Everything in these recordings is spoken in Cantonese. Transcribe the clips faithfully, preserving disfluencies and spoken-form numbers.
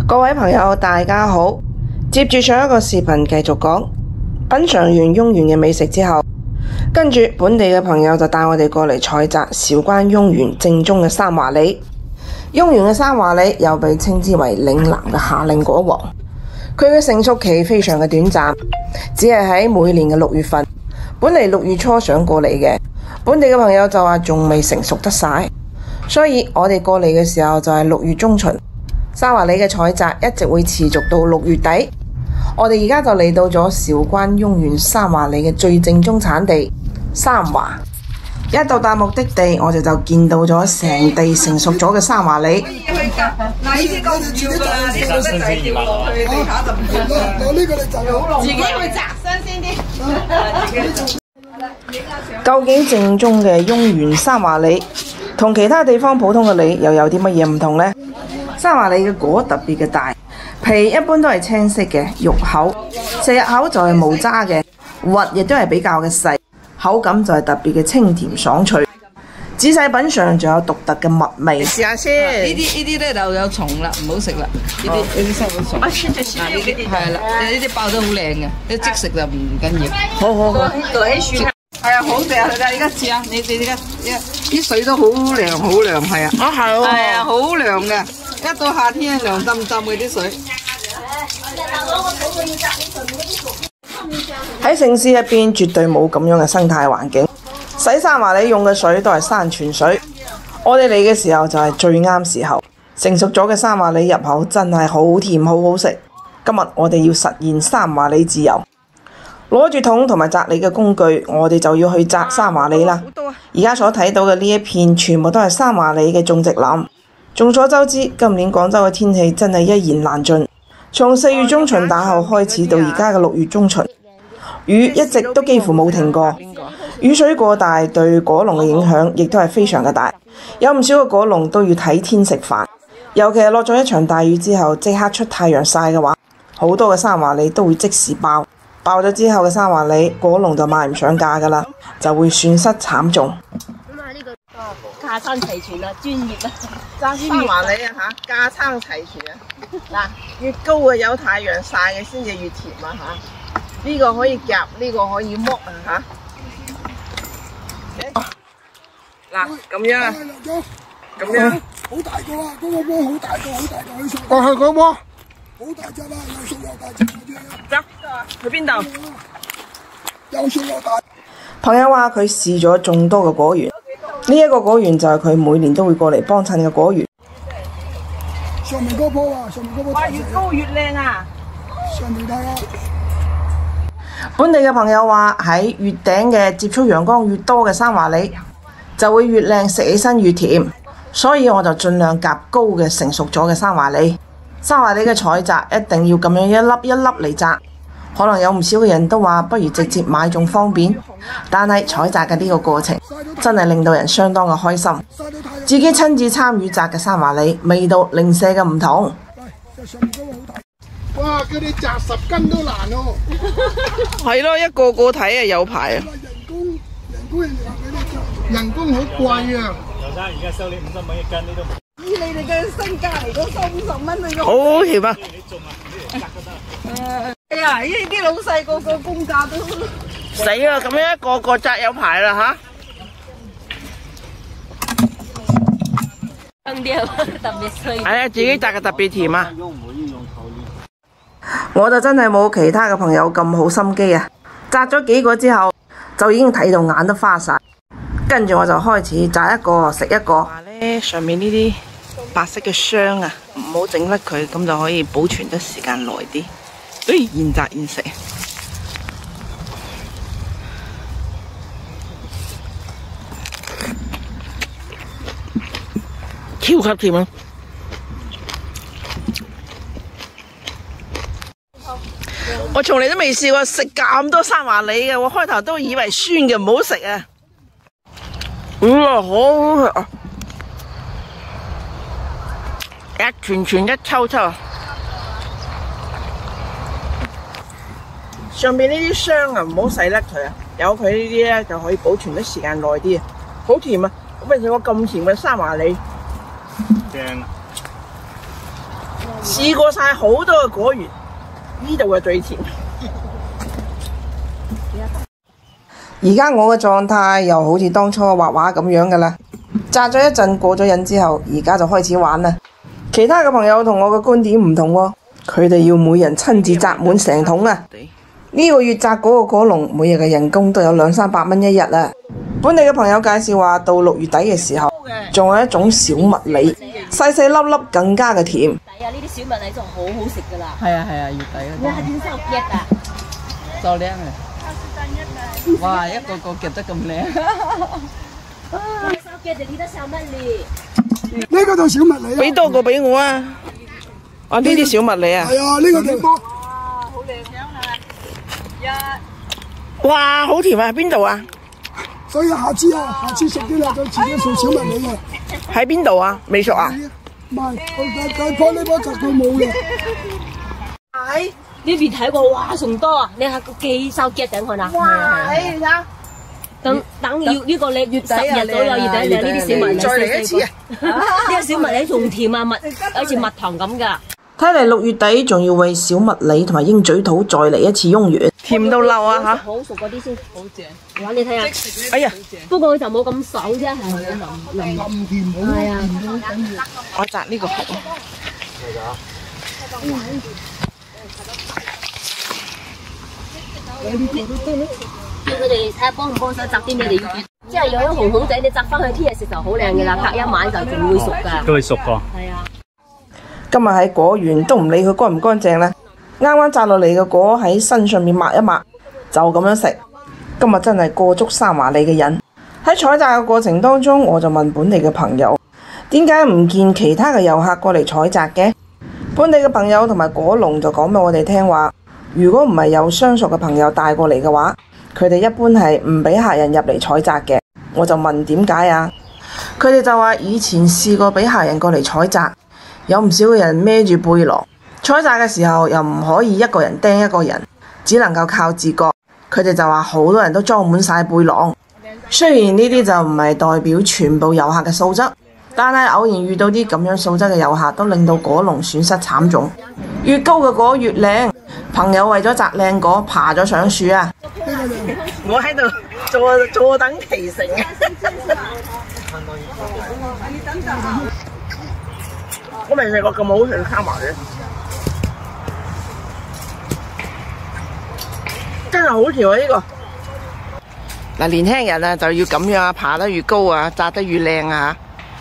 各位朋友大家好，接住上一個視頻繼續講品嘗完雍園嘅美食之後，跟住本地嘅朋友就帶我哋過嚟採摘韶關雍園正宗嘅三華李。雍園嘅三華李又被稱之為嶺南嘅夏令果王，佢嘅成熟期非常嘅短暫，只係喺每年嘅六月份。本嚟六月初想過嚟嘅，本地嘅朋友就話仲未成熟得晒，所以我哋過嚟嘅時候就係六月中旬。三華李嘅採摘一直會持續到六月底。我哋而家就嚟到咗韶關雍園三華李嘅最正宗產地三華。一到達目的地，我哋就見到咗成地成熟咗嘅三華李。 嗱，呢啲講笑㗎，你覺得就係掉落去地下就唔得啦。我呢個你就自己去摘新鮮啲。 究竟正宗嘅雍園三華李同其他地方普通嘅李又有啲乜嘢唔同呢？三華李嘅果特別嘅大，皮一般都係青色嘅，肉厚，食入口就係無渣嘅，核亦都係比較嘅細，口感就係特別嘅清甜爽脆。仔細品嚐仲有獨特嘅蜜味，試下先。 呢啲呢啲咧就有蟲啦，唔好食啦。呢啲呢啲收到蟲。啊，先就先。呢啲係啦，呢啲爆得好靚嘅，呢即食就唔緊要。好好好。係啊，好食啊！你而家試下，你你而家啲水都好涼好涼，係啊。啊係喎。係啊，好涼嘅。一到夏天涼浸浸嘅啲水。 喺城市入邊絕對冇咁樣嘅生態環境，洗三華李用嘅水都係山泉水。我哋嚟嘅時候就係最啱時候，成熟咗嘅三華李入口真係好甜好好食。今日我哋要實現三華李自由，攞住桶同埋摘李嘅工具，我哋就要去摘三華李啦。而家所睇到嘅呢一片全部都係三華李嘅種植林。眾所周知，今年廣州嘅天氣真係一言難盡。從四月中旬打後開始到而家嘅六月中旬，雨一直都幾乎冇停過。雨水過大對果農嘅影響亦都係非常嘅大，有唔少嘅果農都要睇天食飯。尤其係落咗一場大雨之後，即刻出太陽曬嘅話，好多嘅三華李都會即時爆。爆咗之後嘅三華李，果農就賣唔上價㗎啦，就會損失慘重。 架撐齊全啦，專業啦， 三華李啊嚇，架撐齊全啊！嗱，越高嘅有太陽曬嘅先至越甜啊嚇！呢、這個可以夾，呢、這個可以剝啊嚇！嗱，咁樣啊，咁樣， 好大個啊！嗰個鍋好大個，好大個，去上。 哦，係個鍋。 好大隻啦，又熟又大隻嗰啲啊！ 走，去邊度？ 又熟又大。 朋友話佢試咗眾多嘅果園。呢一個果園就係佢每年都會過嚟幫襯嘅果園。 上面嗰棵啊，上面嗰棵。 哇！越高越靚啊！ 上面睇啊！ 本地嘅朋友話喺越頂嘅接觸陽光越多嘅三華李，就會越靚，食起身越甜。所以我就盡量夾高嘅成熟咗嘅三華李。三華李嘅採摘一定要咁樣一粒一粒嚟摘。可能有唔少嘅人都話不如直接買仲方便，但係採摘嘅呢個過程真係令到人相當嘅開心。自己親自參與摘嘅三華李，味道零舍嘅唔同。 哇！叫你摘十斤都難咯。 係咯，一個個睇啊有排啊。 人工人工人哋話俾你摘，人工好貴啊。 劉生而家收你五十蚊一斤，你都唔。 以你哋嘅身價嚟講，收五十蚊你個。 好甜啊！ 你種啊，你摘就得。 哎呀！呢啲老細個個工價都死啦！咁樣一個個摘有排啦吓。 香啲特別脆。 係啊，自己摘嘅特別甜啊！我就真係冇其他嘅朋友咁好心機啊！摘咗幾個之後，就已經睇到眼都花晒。跟住我就開始摘一個食一個。話咧，上面呢啲白色嘅霜啊，唔好整甩佢，咁就可以保存得時間耐啲。誒，現摘現食，超級甜啊！我從嚟都未試過食咁多三華李嘅，我開頭都以為酸嘅唔好食啊！哇，好好食啊！一串串一抽抽。上邊呢啲霜啊，唔好洗甩佢啊，有佢呢啲咧就可以保存得時間耐啲啊，好甜啊！我未食過咁甜嘅三華李。 正。 試過晒好多嘅果園，呢度係最甜。而家我嘅狀態又好似當初畫畫咁樣噶啦，摘咗一陣過咗癮之後，而家就開始玩啦。其他嘅朋友同我嘅觀點唔同喎，佢哋要每人親自摘滿成桶啊！呢個月摘嗰個果農每日嘅人工都有兩三百蚊一日啊！本地嘅朋友介紹話，到六月底嘅時候，仲有一種小麥梨，細細粒粒更加嘅甜。 係啊，呢啲小麥梨就好好食噶啦。 係啊係啊，月底嗰你係點收夾啊？ 就靚啊！哇，一個個夾得咁靚。 收夾就記得小麥梨。 呢個就小麥梨啊！ 俾多個俾我啊！啊，呢啲小麥梨啊！ 係啊，呢個就哇，好甜啊！邊度啊？ 所以下次啊，下次熟啲啦，就自己做小麥梨啊！ 喺邊度啊？未熟啊？ 唔係，佢佢棵呢棵摘到冇嘅。 係呢邊睇過，哇，仲多啊！你睇個幾收夾頂佢啊！ 哇！你睇下， 等等要呢個你月十日左右，月底你呢啲小麥梨再嚟一次啊！ 呢個小麥梨仲甜啊，蜜好似蜜糖咁㗎。 睇嚟六月底仲要為小麥梨同埋鷹嘴桃再嚟一次翁園，甜到漏啊嚇！ 好熟嗰啲先，好正。哇！你睇下， 哎呀， 不過佢就冇咁爽啫，係好腍腍。 咁甜好係啊， 我摘呢個殼啊！ 叫佢哋睇下幫唔幫手摘啲咩嚟，即係有啲紅紅仔，你摘翻去聽日食就好靚嘅啦，隔一晚就仲會熟㗎。 都會熟過。 係啊。 今日喺果園都唔理佢乾唔乾淨啦，啱啱摘落嚟嘅果喺身上面抹一抹，就咁樣食。今日真係過足三華里嘅癮。喺採摘嘅過程當中，我就問本地嘅朋友，點解唔見其他嘅遊客過嚟採摘嘅？本地嘅朋友同埋果農就講俾我哋聽話，如果唔係有相熟嘅朋友帶過嚟嘅話，佢哋一般係唔俾客人入嚟採摘嘅。我就問點解啊？佢哋就話以前試過俾客人過嚟採摘，有唔少嘅人孭住背囊，採摘嘅時候又唔可以一個人釘一個人，只能夠靠自覺。佢哋就話好多人都裝滿晒背囊。雖然呢啲就唔係代表全部遊客嘅素質，但係偶然遇到啲咁樣素質嘅遊客，都令到果農損失慘重。越高嘅果越靚。朋友為咗摘靚果，爬咗上樹啊！我喺度坐坐等其成啊！我未食過咁好食嘅三華梨，真係好甜啊！呢、這個嗱，年輕人啊就要咁樣啊，爬得越高啊，摘得越靚啊！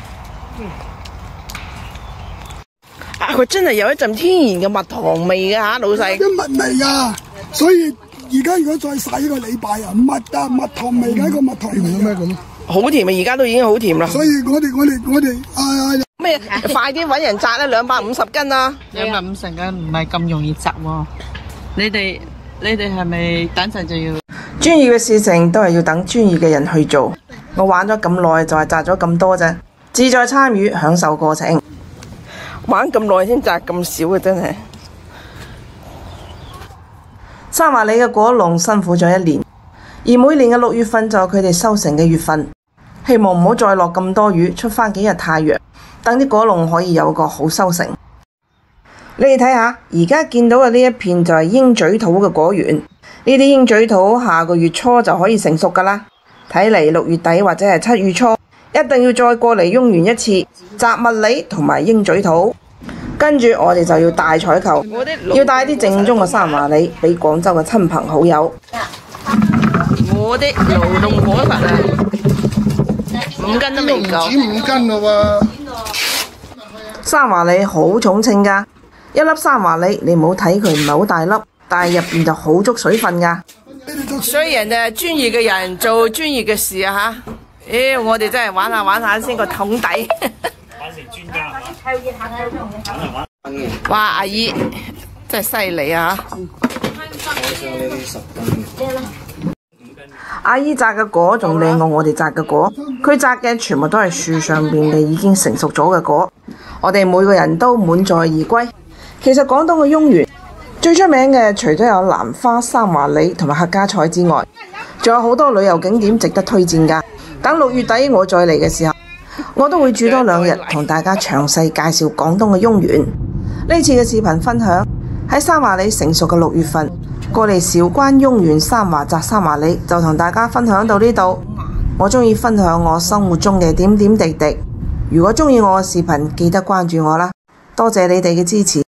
啊，佢真係有一陣天然嘅蜜糖味嘅嚇，老細。 啲蜜味啊，所以而家如果再曬一個禮拜啊，蜜啊蜜糖味嘅一個蜜糖味咩咁？ 好甜啊！而家都已經好甜啦。 所以我哋我哋我哋啊咩？快啲揾人摘啦，兩百五十斤啊！ 兩百五十斤唔係咁容易摘喎。你哋你哋係咪等陣就要？ 專業嘅事情都係要等專業嘅人去做。我玩咗咁耐，就係摘咗咁多啫，志在參與，享受過程。玩咁耐先摘咁少嘅，真係。三華里嘅果農辛苦咗一年，而每年嘅六月份就係佢哋收成嘅月份。希望唔好再落咁多雨，出翻幾日太陽，等啲果農可以有個好收成。你哋睇下，而家見到嘅呢一片就係鷹嘴桃嘅果園。呢啲鷹嘴桃下個月初就可以成熟噶啦。睇嚟六月底或者係七月初，一定要再過嚟翁園一次，摘蜜梨同埋鷹嘴桃。跟住我哋就要大採購，要帶啲正宗嘅三華梨俾廣州嘅親朋好友。我啲勞動果實啊，五斤都未夠。 唔止五斤咯喎！ 三華梨好重稱㗎，一粒三華梨你唔好睇佢唔係好大粒，但係入邊就好足水分㗎。所以人哋專業嘅人做專業嘅事啊嚇，妖我哋真係玩下玩下先個桶底。 玩成專家係嘛？ 哇！阿姨真係犀利啊！阿姨摘嘅果仲靚過我哋摘嘅果，佢摘嘅全部都係樹上邊嘅已經成熟咗嘅果。我哋每個人都滿載而歸。其實廣東嘅翁園最出名嘅，除咗有蘭花、三華梨同埋客家菜之外，仲有好多旅遊景點值得推薦㗎。等六月底我再嚟嘅時候，我都會住多兩日，同大家詳細介紹廣東嘅翁園。 呢次嘅視頻分享喺三華李成熟嘅六月份，過嚟韶關雍源三華摘三華李，就同大家分享到呢度。我鍾意分享我生活中嘅點點滴滴。如果鍾意我嘅視頻，記得關注我啦，多謝你哋嘅支持。